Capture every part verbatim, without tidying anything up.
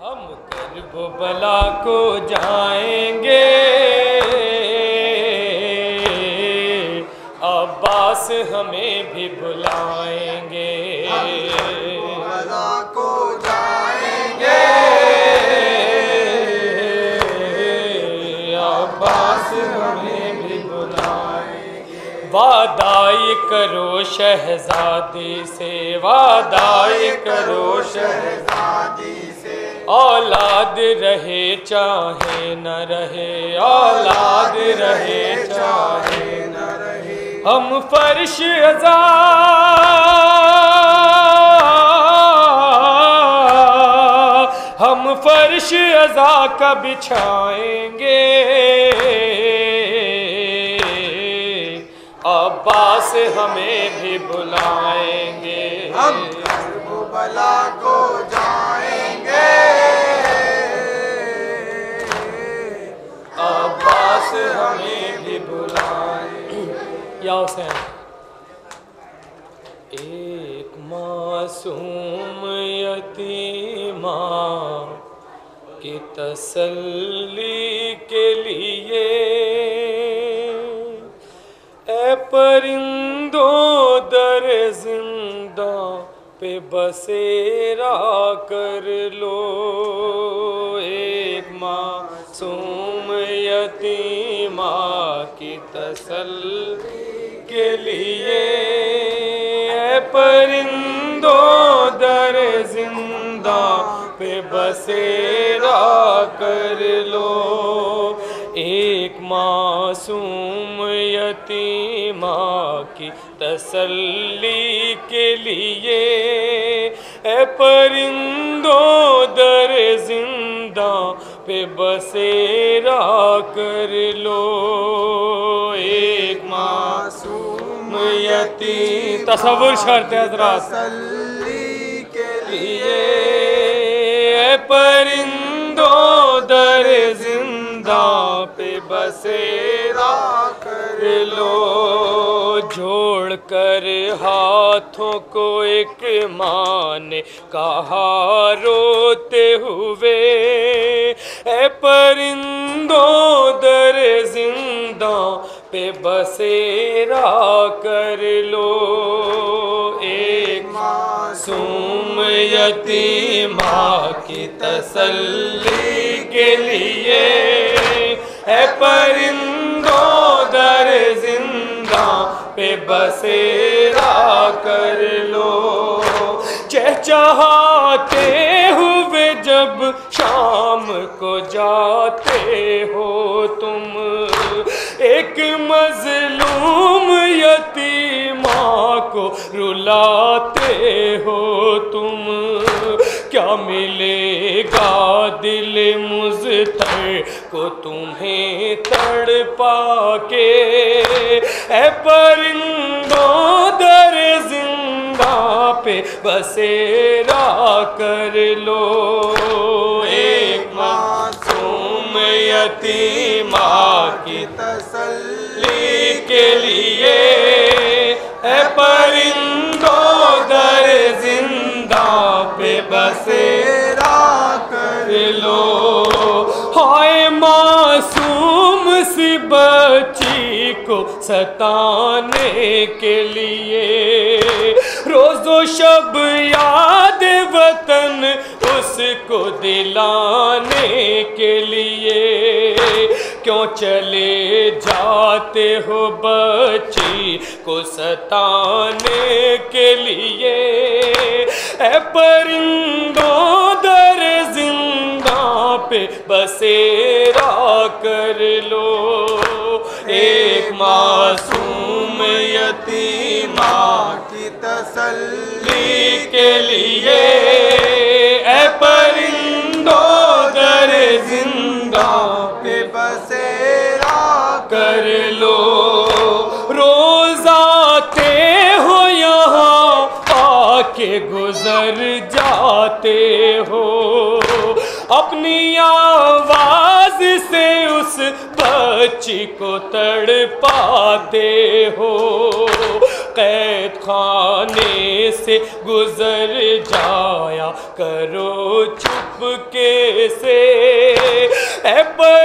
ہم کرب و بلا کو جائیں گے، عباس ہمیں بھی بلائیں گے، کرب و بلا کو جائیں گے، عباس ہمیں بھی بلائیں گے۔ وعدہ کرو شہزادی سے، وعدہ کرو شہزادی سے، اولاد رہے چاہے نہ رہے، اولاد رہے چاہے نہ رہے، ہم فرش عزا ہم فرش عزا کا بچھائیں گے، عباس ہمیں بھی بلائیں گے، ہم کرب و بلا کو جائیں گے، عباس ہمیں بھی بلائیں گے۔ یا حسین، ایک معصوم یتیمہ کی تسلی کے لیے، اے پرندوں در زندہ پہ بسیرا کر لو، ایک معصوم یتیمہ کی تسلی کے لیے، اے پرندوں در زندہ پہ بسیرا کر لو، ایک معصوم یتیمہ کی تسلی کے لیے، اے پرندوں در زندہ پہ بسیرا کر لو، ایک معصوم یتیم تصور شرط حضرات تسلی کے لیے، اے پرندوں در زندہ پہ بسیرا کر لو، جوڑ کر ہاتھوں کو ایک ماں نے کہا روتے ہوئے، اے پرندوں در زندہ پہ بسیرا کر لو، ایک معصوم یتیمہ کی تسلی کے لیے، اے پرندوں در زندہ پہ بسیرا کر لو، چہچہاتے ہوئے جب شام کو جاتے ہو تم، ایک مظلوم یتیمہ کو رلاتے ہو تم، کیا ملے گا دل مضطر کو تمہیں تڑپا کے، اے پرندوں در زندہ پہ بسیرا کر لو، ایک معصوم یتیمہ کی تسلی کے لیے، اے پرندوں در زندہ پہ بسیرا کر لو، ہائے معصوم سی بچی کو ستانے کے لیے، روز و شب یاد وطن اس کو دلانے کے لیے، کیوں چلے جاتے ہو بچی کو ستانے کے لیے، اے پرندوں در زندہ پہ بسیرا کر لو، ایک معصوم یتیمہ کی تسلی کے لیے، اے پرندوں در زندہ پہ بسیرا کر لو، روز آتے ہو یہاں آ کے گزر جاتے ہو، اپنی آواز سے اس بچی کو تڑپاتے ہو، قید خانے سے گزر جایا کرو چپکے سے، اے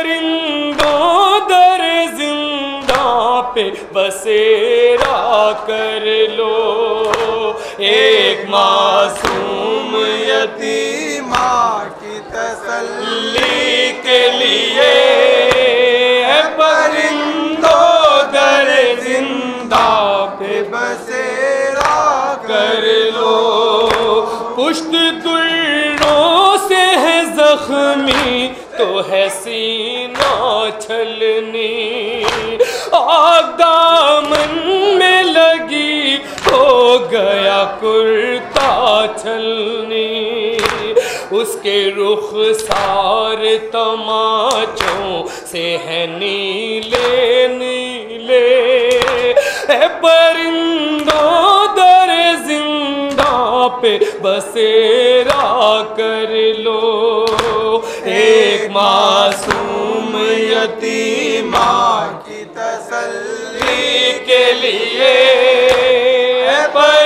پرندوں در زندہ پہ بسیرا کر لو، ایک معصوم یتیماں کی تسلی کے لیے، اے پرندوں در زندہ پہ بسیرا کر لو، پشت دلوں سے ہے زخمی تو ہے سینہ چھلنی، آگ دامن میں لگی ہو گیا کرتا چھلنی، اس کے رخسار تماچوں سے ہے نیلے نیلے، اے پرندوں در زندہ پہ بسیرا کر لو، ایک معصوم یتیماں کی تسلی کے لیے، اے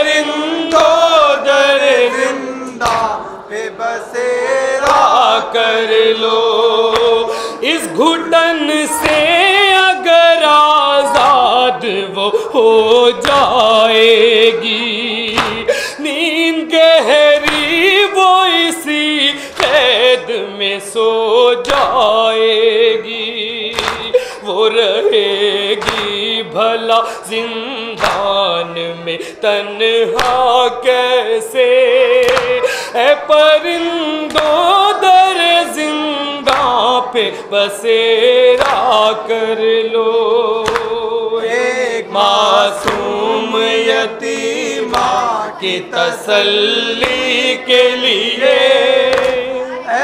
پرندوں در زندہ پہ بسیرا کر لو، اس گھٹن سے اگر آزاد وہ ہو جائے گی، نیند گہری وہ اسی قید میں سو جائے گی، وہ رہے گی بھلا زندان میں تنہا کیسے، اے پرندوں در زندہ پہ بسیرا کر لو، ایک معصوم یتیماں کی تسلی کے لیے، اے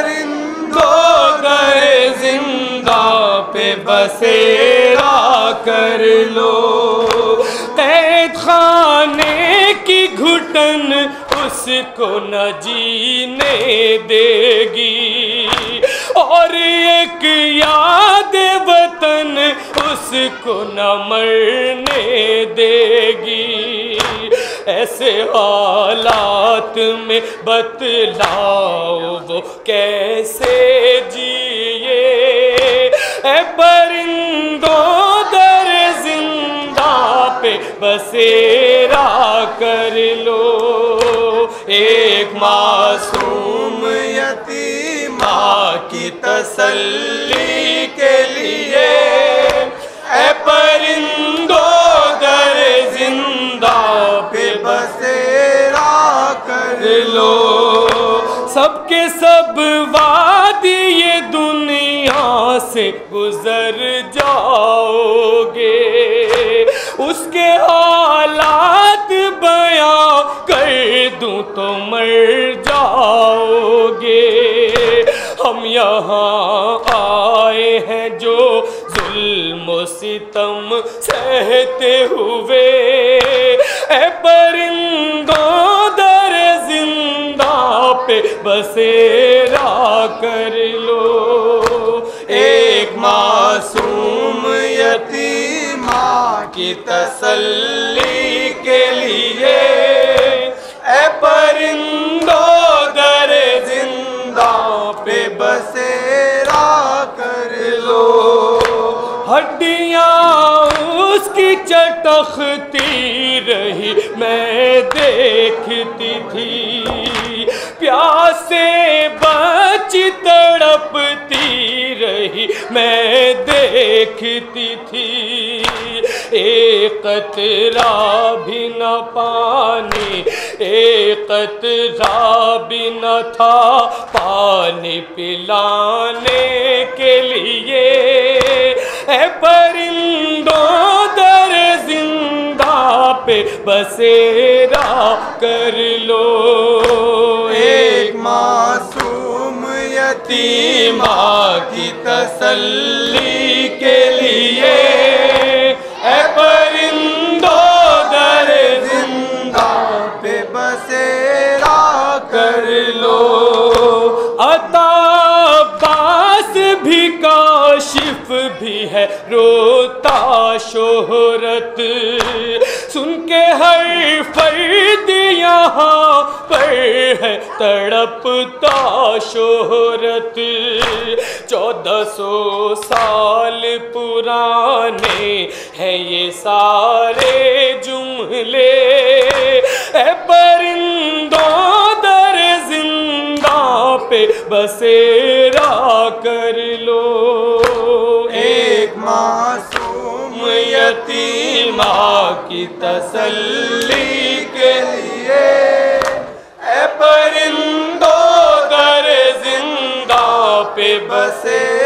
پرندوں در زندہ پہ بسیرا کر لو، قید خانے کی گھٹن اس کو نہ جینے دے گی، اور ایک یاد وطن اس کو نہ مرنے دے گی، ایسے حالات میں بتلاؤ وہ کیسے جیے، اے پرندوں در زندہ پہ بسیرا کر لو، ایک معصوم یتیماں کی تسلی کے لیے، اے پرندوں در زندہ پہ بسیرا کر لو، سب کے سب وادی یہ دنیا سے گزر جاؤ گے، اس کے حالات بیان کر دوں تو مر جاؤ گے، ہم یہاں آئے ہیں جو ظلم و ستم سہتے ہوئے، اے پرندوں در زندہ پہ بسیرا کر لو، ایک معصوم یتیماں کی تسلی کے لیے، اے پرندوں در زندہ پہ بسیرا کر لو، ہڈیاں اس کی چٹختی رہی میں دیکھتی تھی، پیاس سے بچی تڑپتی رہی میں دیکھتی تھی، ایک قطرہ بھی نہ پانی، ایک قطرہ بھی نہ تھا پانی پلانے کے لیے، اے پرندوں در زندہ پہ بسیرا کر لو، ایک معصوم یتیماں کی تسلی کے لیے، اے پرندوں در زندہ پہ بسیرا کر لو، عطا عباس بھی کاشف بھی ہے روتا شہرت، سن کے کہ ہر فرد یہاں پر ہے تڑپتا شہرت، چودہ سو سال پرانے ہیں یہ سارے جملے، اے پرندوں در زندہ پہ بسیرا کر لو، ایک معصوم یتیمہ کی تسلی کے لیے، اے پرندوں در زندہ پہ بسیرا